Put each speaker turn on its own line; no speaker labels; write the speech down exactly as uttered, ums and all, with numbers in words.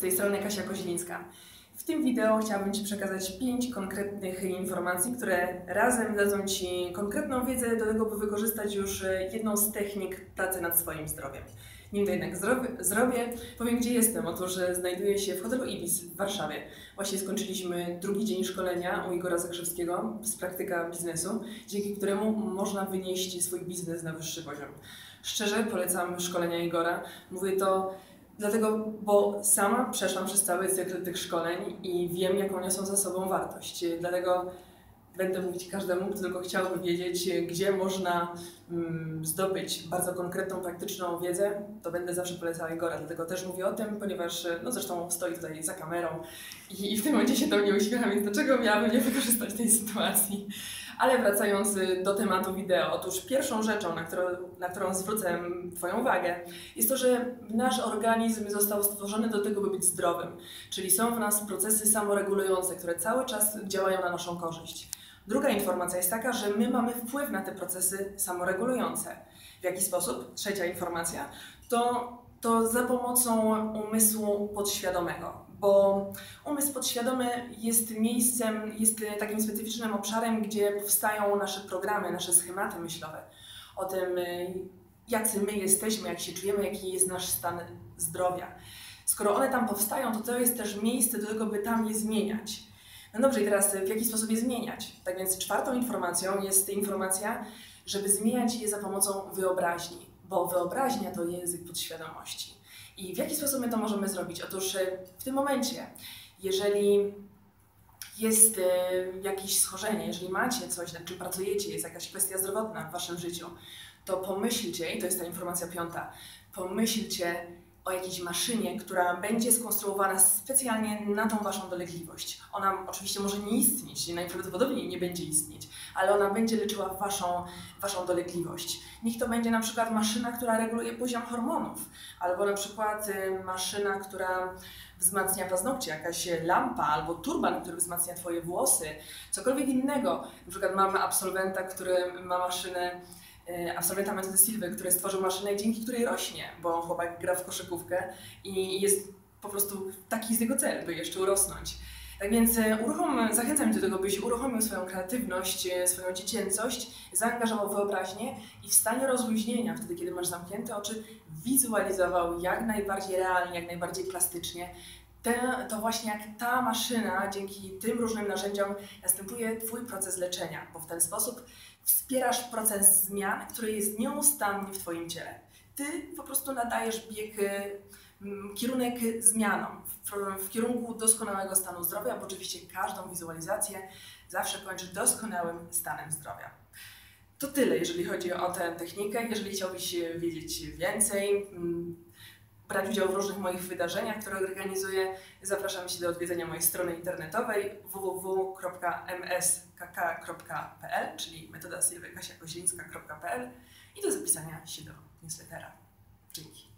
tej strony Kasia Koźlińska. W tym wideo chciałabym Ci przekazać pięć konkretnych informacji, które razem dadzą Ci konkretną wiedzę do tego, by wykorzystać już jedną z technik pracy nad swoim zdrowiem. Nim to jednak zrobię, powiem, gdzie jestem. Otóż znajduję się w hotelu Ibis w Warszawie. Właśnie skończyliśmy drugi dzień szkolenia u Igora Zakrzewskiego z praktyka biznesu, dzięki któremu można wynieść swój biznes na wyższy poziom. Szczerze polecam szkolenia Igora. Mówię to dlatego, bo sama przeszłam przez cały cykl tych szkoleń i wiem, jaką niosą za sobą wartość. Dlatego będę mówić każdemu, kto tylko chciałby wiedzieć, gdzie można mm, zdobyć bardzo konkretną, praktyczną wiedzę, to będę zawsze polecała Igora. Dlatego też mówię o tym, ponieważ no zresztą stoi tutaj za kamerą i, i w tym momencie się do mnie uśmiecha, więc dlaczego miałabym nie wykorzystać tej sytuacji? Ale wracając do tematu wideo, otóż pierwszą rzeczą, na którą, na którą zwrócę Twoją uwagę, jest to, że nasz organizm został stworzony do tego, by być zdrowym. Czyli są w nas procesy samoregulujące, które cały czas działają na naszą korzyść. Druga informacja jest taka, że my mamy wpływ na te procesy samoregulujące. W jaki sposób? Trzecia informacja to, to za pomocą umysłu podświadomego. Bo umysł podświadomy jest miejscem, jest takim specyficznym obszarem, gdzie powstają nasze programy, nasze schematy myślowe o tym, jacy my jesteśmy, jak się czujemy, jaki jest nasz stan zdrowia. Skoro one tam powstają, to to jest też miejsce do tego, by tam je zmieniać. No dobrze, i teraz w jaki sposób je zmieniać? Tak więc czwartą informacją jest informacja, żeby zmieniać je za pomocą wyobraźni, bo wyobraźnia to język podświadomości. I w jaki sposób my to możemy zrobić? Otóż w tym momencie, jeżeli jest jakieś schorzenie, jeżeli macie coś, nad czym pracujecie, jest jakaś kwestia zdrowotna w waszym życiu, to pomyślcie, i to jest ta informacja piąta, pomyślcie o jakiejś maszynie, która będzie skonstruowana specjalnie na tą waszą dolegliwość. Ona oczywiście może nie istnieć, najprawdopodobniej nie będzie istnieć, ale ona będzie leczyła waszą, waszą dolegliwość. Niech to będzie na przykład maszyna, która reguluje poziom hormonów, albo na przykład maszyna, która wzmacnia paznokcie, jakaś lampa albo turban, który wzmacnia twoje włosy, cokolwiek innego. Na przykład mamy absolwenta, który ma maszynę, absolwenta metody Silwy, który stworzył maszynę, dzięki której rośnie, bo chłopak gra w koszykówkę i jest po prostu taki jest jego cel, by jeszcze urosnąć. Tak więc uruchom, zachęcam Cię do tego, byś uruchomił swoją kreatywność, swoją dziecięcość, zaangażował wyobraźnię i w stanie rozluźnienia, wtedy kiedy masz zamknięte oczy, wizualizował jak najbardziej realnie, jak najbardziej plastycznie Te, to właśnie jak ta maszyna, dzięki tym różnym narzędziom następuje Twój proces leczenia, bo w ten sposób wspierasz proces zmian, który jest nieustannie w Twoim ciele. Ty po prostu nadajesz bieg, kierunek zmianom, w, w kierunku doskonałego stanu zdrowia, bo oczywiście każdą wizualizację zawsze kończy doskonałym stanem zdrowia. To tyle, jeżeli chodzi o tę technikę. Jeżeli chciałbyś wiedzieć więcej, brać udział w różnych moich wydarzeniach, które organizuję, zapraszam Cię do odwiedzenia mojej strony internetowej w w w kropka m s k k kropka p l, czyli metoda silwy kasia koźlińska kropka p l i do zapisania się do newslettera. Dzięki.